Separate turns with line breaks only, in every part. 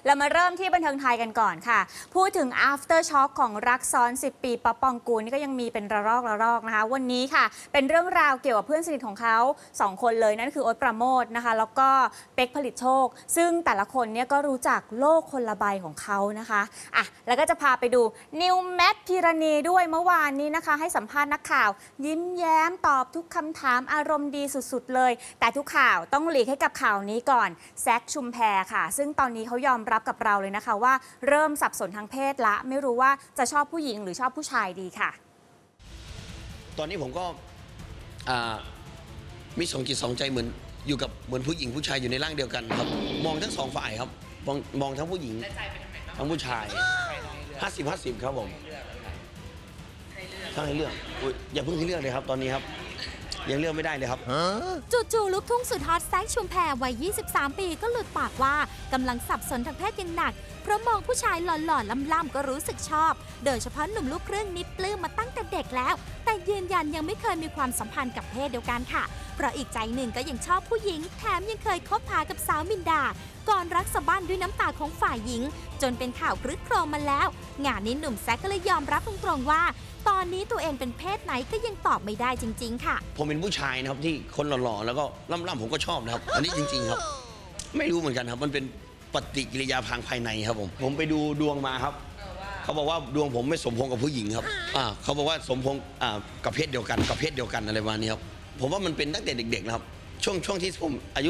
เรามาเริ่มที่บันเทิงไทยกันก่อนค่ะพูดถึง after shock ของรักซ้อน10 ปีป๊อปปองกูลนี่ก็ยังมีเป็นระลอกนะคะวันนี้ค่ะเป็นเรื่องราวเกี่ยวกับเพื่อนสนิทของเขา2 คนเลยนั่นคือโอ๊ตปราโมชนะคะแล้วก็เป๊กผลิตโชคซึ่งแต่ละคนเนี่ยก็รู้จักโลกคนละใบของเขานะคะแล้วก็จะพาไปดูนิวแมทพิรณีด้วยเมื่อวานนี้นะคะให้สัมภาษณ์นักข่าวยิ้มแย้มตอบทุกคำถามอารมณ์ดีสุดๆเลยแต่ทุกข่าวต้องหลีกให้กับข่าวนี้ก่อนแซคชุมแพค่ะซึ่งตอนนี้เขายอมรับกับเราเลยนะคะว่าเริ่มสับสนทางเพศละไม่รู้ว่าจะชอบผู้หญิงหรือชอบผู้ชายดีค่ะ
ตอนนี้ผมก็มี2 จิต 2 ใจเหมือนผู้หญิงผู้ชายอยู่ในร่างเดียวกันครับมองทั้ง2 ฝ่ายครับมองทั้งผู้หญิงทั้งผู้ชาย50-50ครับผมถ้าให้เลือกอย่าเพิ่งให้เลือกเลยครับตอนนี้ครับยังเลือกไม่ได้เลยครับ
จู่ๆลูกทุ่งสุดฮอตแซคชุมแพวัย 23 ปีก็หลุดปากว่ากำลังสับสนทางเพศอย่างหนักเพราะมองผู้ชายหล่อๆล่ำๆก็รู้สึกชอบโดยเฉพาะหนุ่มลูกครึ่งนิดปลื้มมาตั้งแต่เด็กแล้วแต่ยืนยันยังไม่เคยมีความสัมพันธ์กับเพศเดียวกันค่ะเพราะอีกใจหนึ่งก็ยังชอบผู้หญิงแถมยังเคยคบหากับสาวมินดาก่อนรักสะบั้นด้วยน้ำตาของฝ่ายหญิงจนเป็นข่าวครึกโครมมาแล้วงานนี้หนุ่มแซคก็เลยยอมรับตรงๆว่าตอนนี้ตัวเองเป็นเพศไหนก็ยังตอบไม่ได้จริงๆค่ะ
ผมเป็นผู้ชายนะครับที่คนหล่อๆแล้วก็ล่ำๆผมก็ชอบนะครับอันนี้จริงๆครับไม่รู้เหมือนกันครับมันเป็นปฏิกิริยาทางภายในครับผมไปดูดวงมาครับเขาบอกว่าดวงผมไม่สมพงษ์กับผู้หญิงครับเขาบอกว่าสมพงษ์กับเพศเดียวกันอะไรประมาณนี้ครับผมว่ามันเป็นตั้งแต่เด็กๆนะครับช่วงที่ผมอายุ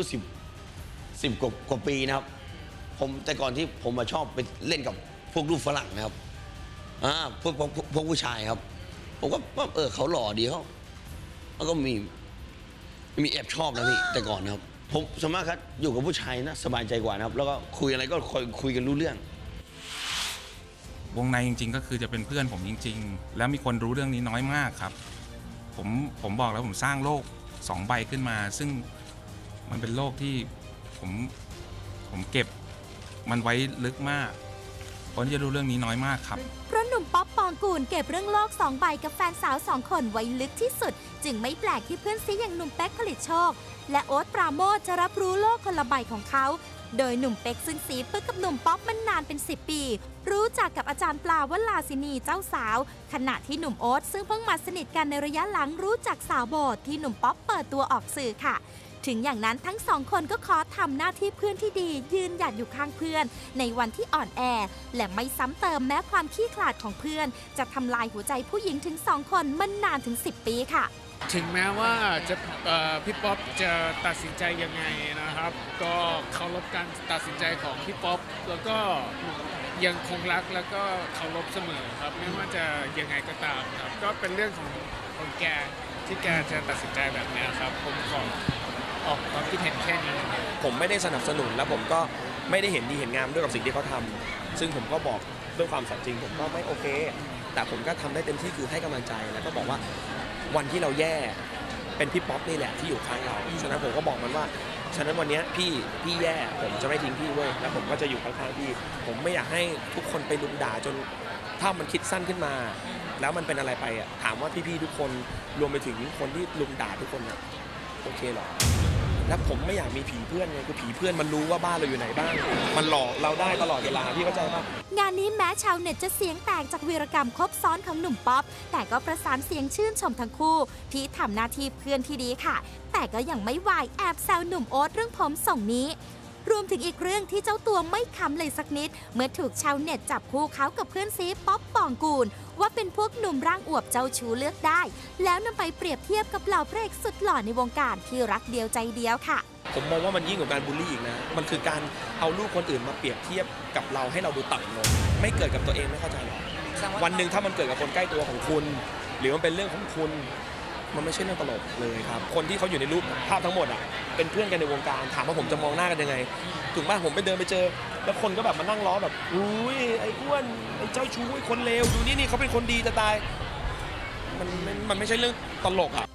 10 กว่าปีนะครับผมแต่ก่อนที่ผมมาชอบไปเล่นกับพวกลูกฝรั่งนะครับพวกผู้ชายครับผมก็เขาหล่อดีเขาแล้วก็มีแอบชอบนะพี่แต่ก่อนนะครับผมสามารถครับอยู่กับผู้ชายนะสบายใจกว่านะครับแล้วก็คุยอะไรก็คุยกันรู้เรื่อง
วงในจริงๆก็คือจะเป็นเพื่อนผมจริงๆแล้วมีคนรู้เรื่องนี้น้อยมากครับผมบอกแล้วผมสร้างโลก2 ใบขึ้นมาซึ่งมันเป็นโลกที่ผมเก็บมันไว้ลึกมากคนที่จะรู้เรื่องนี้น้อยมากครับ
เพราะหนุ่มป๊อปปองกูลเก็บเรื่องโลก2 ใบกับแฟนสาว2 คนไว้ลึกที่สุดจึงไม่แปลกที่เพื่อนซีอย่างหนุ่มเป๊กผลิตโชคและโอ๊ตปราโมชจะรับรู้โลกคนละใบของเขาโดยหนุ่มเป๊กซึ่งสีปึ๊กกับหนุ่มป๊อปมันนานเป็น10 ปีรู้จักกับอาจารย์ปลาวลาสินีเจ้าสาวขณะที่หนุ่มโอ๊ตซึ่งเพิ่งมาสนิทกันในระยะหลังรู้จักสาวโบสที่หนุ่มป๊อปเปิดตัวออกสื่อค่ะถึงอย่างนั้นทั้ง2 คนก็ขอทำหน้าที่เพื่อนที่ดียืนหยัดอยู่ข้างเพื่อนในวันที่อ่อนแอและไม่ซ้ำเติมแม้ความขี้ขลาดของเพื่อนจะทำลายหัวใจผู้หญิงถึง2 คนมันนานถึง10 ปีค่ะ
ถึงแม้ว่าจะพี่ป๊อปจะตัดสินใจยังไงนะครับก็เคารพการตัดสินใจของพี่ป๊อปแล้วก็ยังคงรักแล้วก็เคารพเสมอครับไม่ว่าจะยังไงก็ตามครับก็เป็นเรื่องของแกที่แกจะตัดสินใจแบบนี้ครับผมขอออกความคิดเห็นแค่นี้
ผมไม่ได้สนับสนุนแล้วผมก็ไม่ได้เห็นดีเห็นงามด้วยกับสิ่งที่เขาทำซึ่งผมก็บอกด้วยความสัตย์จริงผมก็ไม่โอเคแต่ผมก็ทำได้เต็มที่คือให้กำลังใจแล้วก็บอกว่าวันที่เราแย่เป็นพี่ป๊อปนี่แหละที่อยู่ข้างเราฉะนั้นผมก็บอกมันว่าฉะนั้นวันนี้พี่แย่ผมจะไม่ทิ้งพี่เว้ยแล้วผมก็จะอยู่ข้างๆพี่ผมไม่อยากให้ทุกคนไปลุมด่าจนถ้ามันคิดสั้นขึ้นมาแล้วมันเป็นอะไรไปอ่ะถามว่าพี่ๆทุกคนรวมไปถึงคนที่ลุมด่าทุกคนอ่ะโอเคหรอและผมไม่อยากมีผีเพื่อนไงคือผีเพื่อนมันรู้ว่าบ้านเราอยู่ไหนบ้างมันหลอกเราได้ตลอดเวลาพี่เข้าใจป่ะ
งานนี้แม้ชาวเน็ตจะเสียงแตกจากวีรกรรมครบซ้อนของหนุ่มป๊อปแต่ก็ประสานเสียงชื่นชมทั้งคู่ที่ทำหน้าที่เพื่อนที่ดีค่ะแต่ก็ยังไม่วายแอบแซวหนุ่มโอ๊ตเรื่องผมส่งนี้รวมถึงอีกเรื่องที่เจ้าตัวไม่ค้ำเลยสักนิดเมื่อถูกชาวเน็ตจับคู่เขากับเพื่อนซีป๊อปปองกูลว่าเป็นพวกหนุ่มร่างอวบเจ้าชู้เลือกได้แล้วนำไปเปรียบเทียบกับเหล่าพระเอกสุดหล่อในวงการที่รักเดียวใจเดียวค่ะ
ผมมองว่ามันยิ่งกว่าการบูลลี่อีกนะมันคือการเอาลูกคนอื่นมาเปรียบเทียบกับเราให้เราดูต่ำลงไม่เกิดกับตัวเองไม่เข้าใจหรอกวันหนึ่งถ้ามันเกิดกับคนใกล้ตัวของคุณหรือมันเป็นเรื่องของคุณมันไม่ใช่เรื่องตลกเลยครับคนที่เขาอยู่ในรูปภาพทั้งหมดอ่ะเป็นเพื่อนกันในวงการถามว่าผมจะมองหน้ากันยังไงถูกป่ะผมไปเดินไปเจอแล้วคนก็แบบมานั่งล้อแบบอุ้ยไอ้อ้วนไอ้เจ้าชู้ไอ้คนเลวดูนี่เขาเป็นคนดีจะตายมันไม่ใช่เรื่องตลกอ่ะ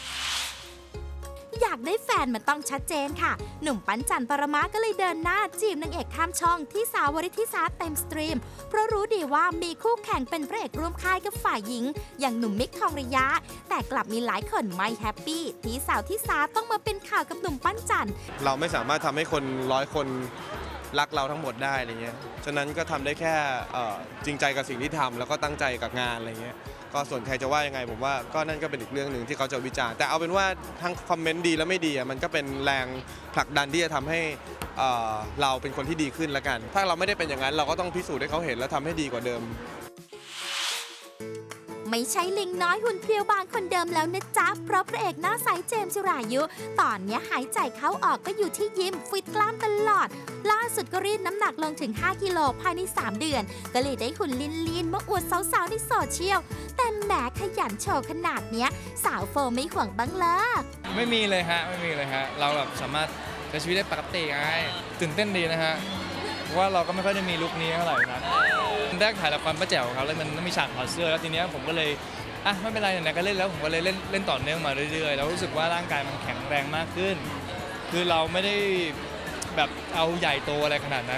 อยากได้แฟนมันต้องชัดเจนค่ะหนุ่มปั้นจันปรมาก็เลยเดินหน้าจีบนางเอกข้ามช่องที่สาววริธิสาเต็มสตรีมเพราะรู้ดีว่ามีคู่แข่งเป็นพระเอกร่วมค่ายกับฝ่ายหญิงอย่างหนุ่มมิกทองระยะแต่กลับมีหลายคนไม่แฮปปี้ที่สาวทิสาต้องมาเป็นข่าวกับหนุ่มปั้นจัน
เราไม่สามารถทำให้คน100 คนรักเราทั้งหมดได้อะไรเงี้ยฉะนั้นก็ทำได้แค่จริงใจกับสิ่งที่ทำแล้วก็ตั้งใจกับงานอะไรเงี้ยก็ส่วนใครจะว่ายังไงผมว่าก็นั่นก็เป็นอีกเรื่องหนึ่งที่เขาจะวิจารณ์แต่เอาเป็นว่าทั้งคอมเมนต์ดีและไม่ดีมันก็เป็นแรงผลักดันที่จะทำให้เราเป็นคนที่ดีขึ้นละกันถ้าเราไม่ได้เป็นอย่างนั้นเราก็ต้องพิสูจน์ให้เขาเห็นและทำให้ดีกว่าเดิม
ไม่ใช่ลิงน้อยหุ่นเพรียวบางคนเดิมแล้วนะจ๊ะเพราะพระเอกหน้าใสเจมส์จิรายุตอนนี้หายใจเข้าออกก็อยู่ที่ยิมฟิตกล้ามตลอดล่าสุดก็รีดน้ำหนักลงถึง5 กิโลภายใน3 เดือนก็เลยได้หุ่นลีนๆมาอวดสาวๆในโซเชียลแต่แหมขยันโชว์ขนาดเนี้ยสาวโฟไม่ห่วงบ้างเหรอ
ไม่มีเลยฮะเราแบบสามารถใช้ชีวิตได้ปกติไงตื่นเต้นดีนะฮะเพราะว่าเราก็ไม่ค่อยได้มีลุคนี้เท่าไหร่นะแรกถ่ายละครป้าแจ๋วครับแล้วมันต้องมีฉากถอดเสื้อแล้วทีเนี้ยผมก็เลยไม่เป็นไรไหนๆก็เล่นแล้วผมก็เลยเล่นต่อเนื่องมาเรื่อยๆแล้วรู้สึกว่าร่างกายมันแข็งแรงมากขึ้นคือเราไม่ได้แบบเอาใหญ่โตอะไรขนาดนั้น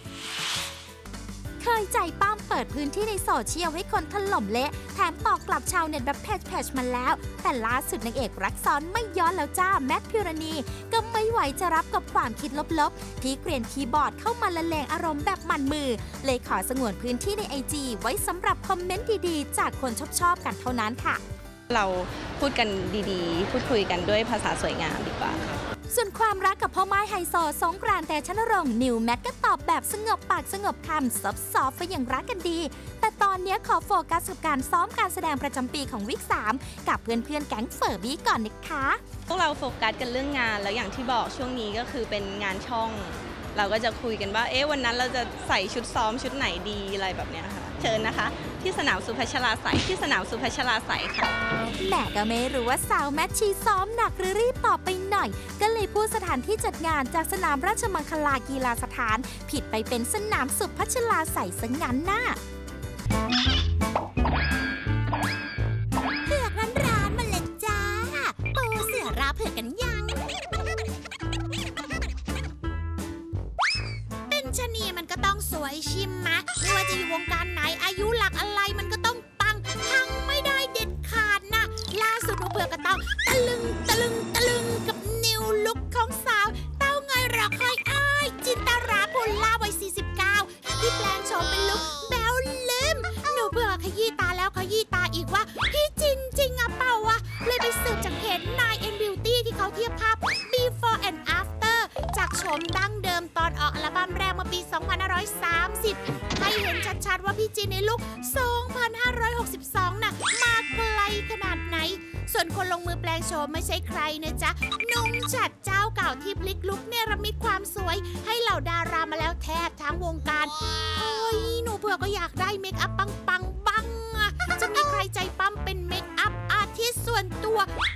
เคยใจป้ามเปิดพื้นที่ในโซเชียลให้คนถล่มเละแถมตอกกลับชาวเน็ตแบบเพจมาแล้วแต่ล่าสุดนางเอกรักซ้อนไม่ย้อนแล้วจ้าแมทพิรณีก็ไม่ไหวจะรับกับความคิดลบๆที่เกรียนคีย์บอร์ดเข้ามาละเลงอารมณ์แบบมันมือเลยขอสงวนพื้นที่ใน IG ไว้สำหรับคอมเมนต์ดีๆจากคนชอบกันเท่านั้นค่ะ
เราพูดกันดีๆพูดคุยกันด้วยภาษาสวยงามดีกว่า
ส่วนความรักกับพ่อไม้ไฮโซสงกรานต์ เตชะนรงค์นิวแมทก็ตอบแบบสงบปากสงบคำซอฟๆไปอย่างรักกันดีแต่ตอนนี้ขอโฟกัสกับการซ้อมการแสดงประจำปีของวิก 3กับเพื่อนๆแก๊งเฟอร์บี้ก่อนนะคะ
พวกเราโฟกัสกันเรื่องงานแล้วอย่างที่บอกช่วงนี้ก็คือเป็นงานช่องเราก็จะคุยกันว่าวันนั้นเราจะใส่ชุดซ้อมชุดไหนดีอะไรแบบนี้ค่ะเชิญนะคะที่สนามสุพัชราไสยค่ะ
แม่ก็ไม่รู้ว่าสาวแมทชีซ้อมหนักหรือรีบตอบไปหน่อยก็เลยพูดสถานที่จัดงานจากสนามราชมังคลากีฬาสถานผิดไปเป็นสนามสุพัชราไสยซะงั้นน่ะเผือกร้อนๆมาเลยจ้าปูเสือราเผือกกันยังชะนีมันก็ต้องสวยชิมมะไม่ว่าจะอยู่วงการไหนอายุหลักอะไรมันก็ต้องปังพังไม่ได้เด็ดขาดนะล่าสุดหนูเผือกก็ต้องตะลึงกับนิวลุคของสาวเต้าไงรอคอยจินตราภูลาวัย49ที่แปลงโฉมเป็นลุคแบ๊วลืมหนูเผือกขยี้ตาแล้วขยี้ตาอีกว่าพี่จริงอะเปล่าวะเลยไปสืบจากเพจ 9N Beauty ที่เขาเทียบภาพ Before and After จากโฉมดั้งเดิมตอนออกอัลบั้มแรกเมื่อปี 2530 ให้เห็นชัดๆว่าพี่จินในลุค 2562 น่ะมาไกลขนาดไหนส่วนคนลงมือแปลงโฉมไม่ใช่ใครนะจ๊ะนุ่งฉัดเจ้าเก่าที่พลิกลุคเนรมิตความสวยให้เหล่าดารามาแล้วแทบทั้งวงการหนูเผื่อก็อยากได้เมคอัพปังอะจะมีใครใจปั๊มเป็นเมคอัพอาร์ติสต์ส่วนตัว